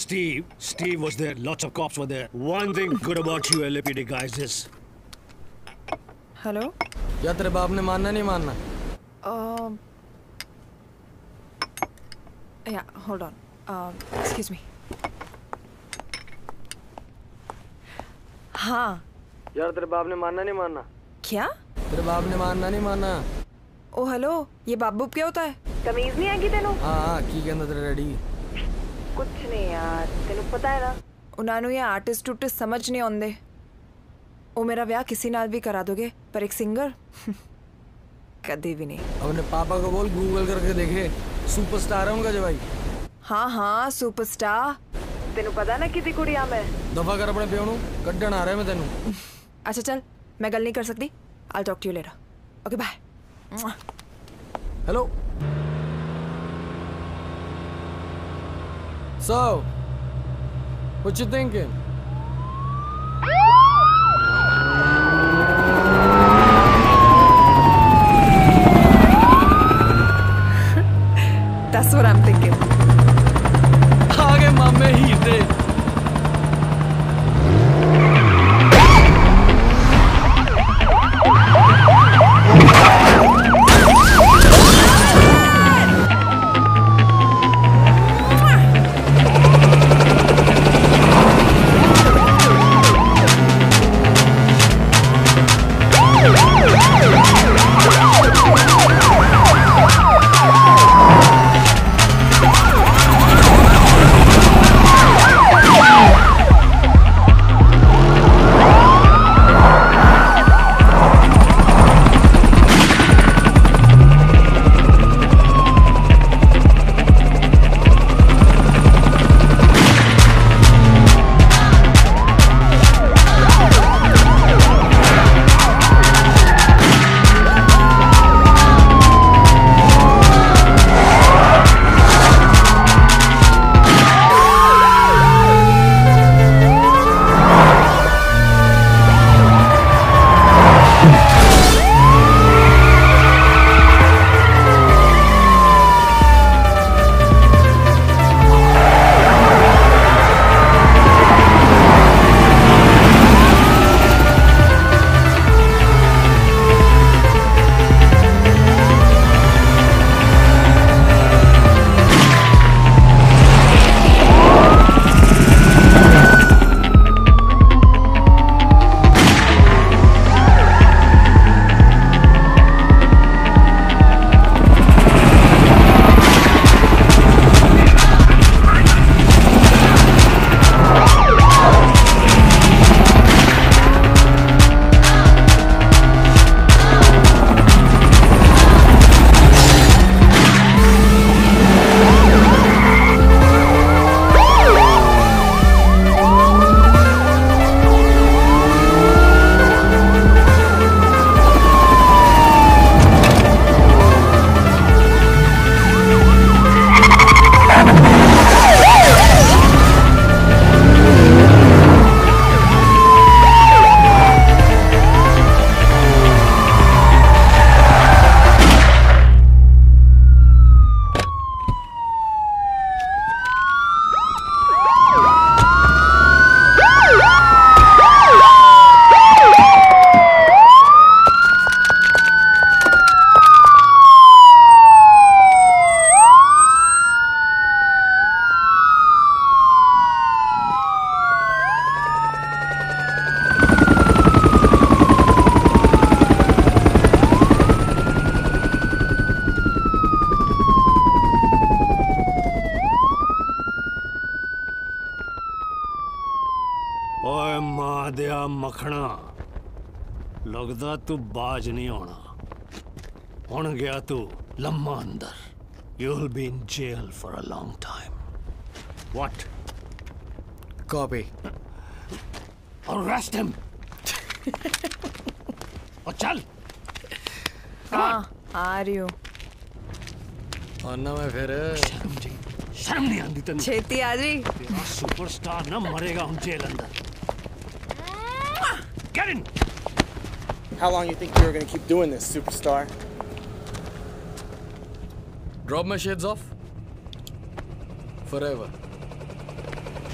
Steve was there. Lots of cops were there. One thing good about you LAPD guys is. Hello? क्या तेरे बाप ने मानना नहीं मानना? Yeah, hold on. Excuse me. हाँ. यार तेरे बाप ने मानना नहीं मानना? क्या? तेरे बाप ने मानना नहीं मानना? ओ हेलो, ये बाबू क्या होता है? तमीज नहीं आएगी तेनू? हाँ, की कहना तेरे डैडी? कुछ नहीं यार, तेनू पता है ना? उन्होंने ये आर्टिस्ट उर्टिस्ट समझ नहीं आंदे। ओ मेरा ब्याह किसी नाल भी करा दोगे, पर एक सिंगर कभी भी नहीं। अपने पापा को बोल गूगल करके देखे, सुपरस्टार है उनका जवाई। हाँ सुपरस्टार। तेनू पता ना कितनी कुड़ियां मैं। दफा कर अपने प्यार नू, कड्डण आ रहा है मैं तेनू। अच्छा चल, मैं गल नहीं कर सकती। I'll talk to you later. Okay, bye. Hello. So, what you thinking? That's what I'm thinking. आगे मामे ही थे। ओए मां दिया मखना, लगदा तू बाज नहीं होना। हुण गया तू लम्मा अंदर। You'll be in jail for a long time. What? Copy. Arrest him. और चल। हाँ, आ रही हूँ। आना मैं फिर। शर्म नहीं आती तेनू? छेती आ जी। तेरा सुपरस्टार ना मरेगा हम जेल अंदर। Get in. How long you think you're gonna keep doing this, superstar? Drop my shades off. Forever.